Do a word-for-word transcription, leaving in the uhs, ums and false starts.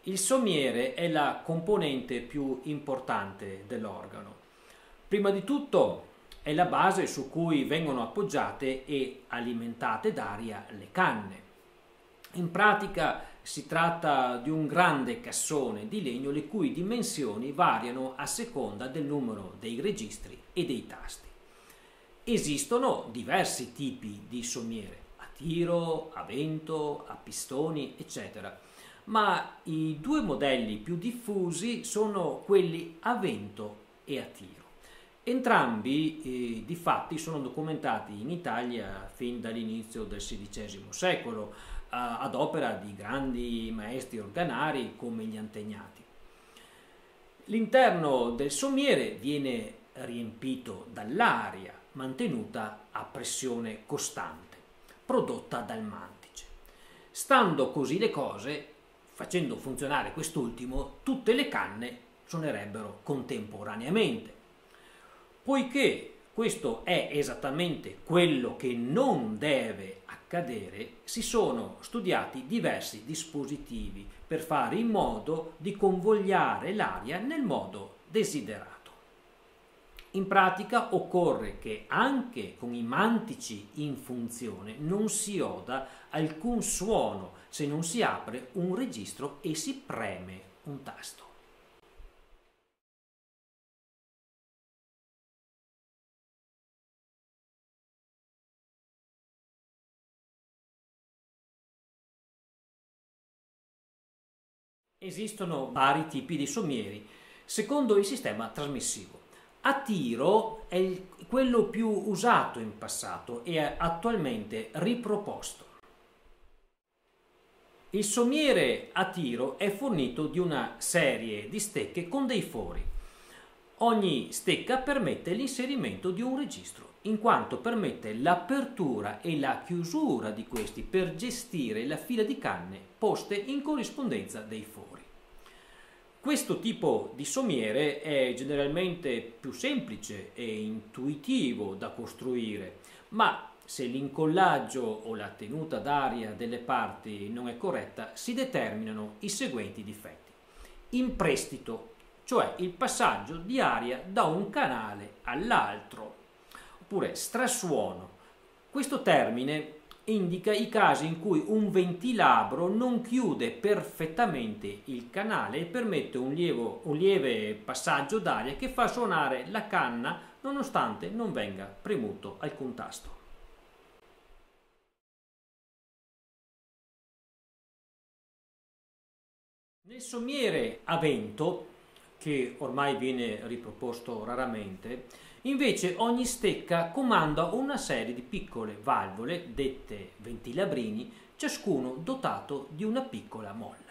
Il sommiere è la componente più importante dell'organo. Prima di tutto è la base su cui vengono appoggiate e alimentate d'aria le canne. In pratica si tratta di un grande cassone di legno le cui dimensioni variano a seconda del numero dei registri e dei tasti. Esistono diversi tipi di sommiere, a tiro, a vento, a pistoni, eccetera. Ma i due modelli più diffusi sono quelli a vento e a tiro. Entrambi, eh, difatti, sono documentati in Italia fin dall'inizio del sedicesimo secolo, eh, ad opera di grandi maestri organari come gli Antegnati. L'interno del sommiere viene riempito dall'aria mantenuta a pressione costante, prodotta dal mantice. Stando così le cose, facendo funzionare quest'ultimo, tutte le canne suonerebbero contemporaneamente. Poiché questo è esattamente quello che non deve accadere, si sono studiati diversi dispositivi per fare in modo di convogliare l'aria nel modo desiderato. In pratica occorre che anche con i mantici in funzione non si oda alcun suono se non si apre un registro e si preme un tasto. Esistono vari tipi di sommieri, secondo il sistema trasmissivo. A tiro è il, quello più usato in passato e è attualmente riproposto. Il sommiere a tiro è fornito di una serie di stecche con dei fori. Ogni stecca permette l'inserimento di un registro, in quanto permette l'apertura e la chiusura di questi per gestire la fila di canne poste in corrispondenza dei fori. Questo tipo di sommiere è generalmente più semplice e intuitivo da costruire, ma se l'incollaggio o la tenuta d'aria delle parti non è corretta, si determinano i seguenti difetti. Imprestito, cioè il passaggio di aria da un canale all'altro, oppure strasuono. Questo termine indica i casi in cui un ventilabro non chiude perfettamente il canale e permette un, lievo, un lieve passaggio d'aria che fa suonare la canna nonostante non venga premuto alcun tasto. Nel sommiere a vento, che ormai viene riproposto raramente, invece ogni stecca comanda una serie di piccole valvole, dette ventilabrini, ciascuno dotato di una piccola molla.